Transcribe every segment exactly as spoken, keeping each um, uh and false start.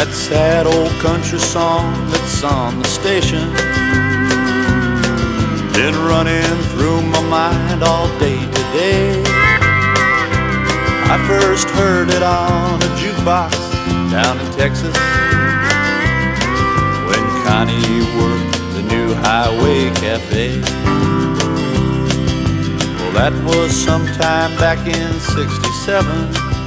that sad old country song that's on the station been running through my mind all day today. I first heard it on a jukebox down in Texas when Connie worked the new highway cafe. Well, that was sometime back in sixty-seven,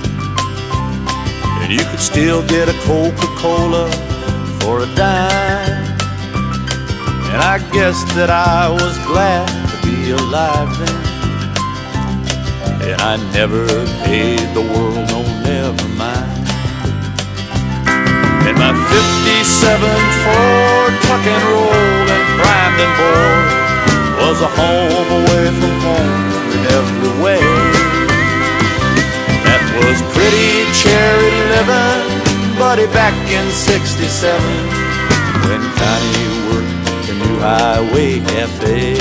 and you could still get a Coca-Cola for a dime. And I guess that I was glad to be alive then, and I never paid the world no never mind. And my fifty-seven Ford tuck and roll and primed and bored was a home away from home in every way. That was pretty cherry living, buddy, back in sixty-seven when Connie worked the new highway cafe.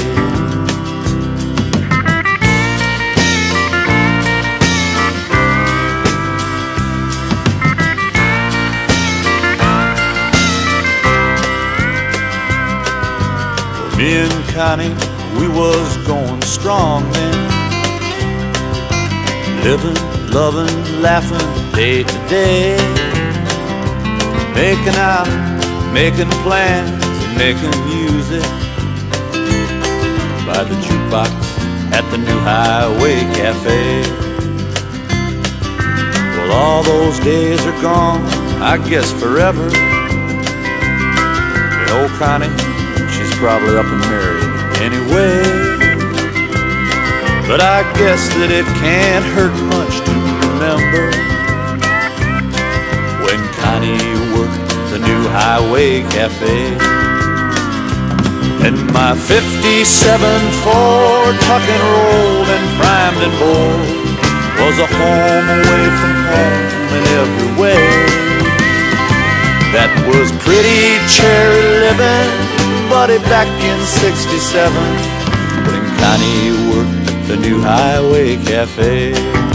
Me and Connie, we was going strong then, living, loving, laughing day to day, making out, making plans, and making music by the jukebox at the new highway cafe. Well, all those days are gone, I guess forever. And old Connie, she's probably up and married anyway. But I guess that it can't hurt much to remember when Connie worked the new highway cafe. And my fifty-seven Ford tuck and rolled and primed and bored was a home away from home in every way. That was pretty cherry living, buddy, back in sixty-seven when Connie worked the new highway cafe.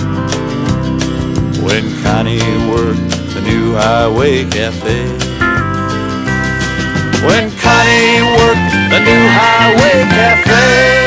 When Connie worked the new highway cafe. When Connie worked the new highway cafe.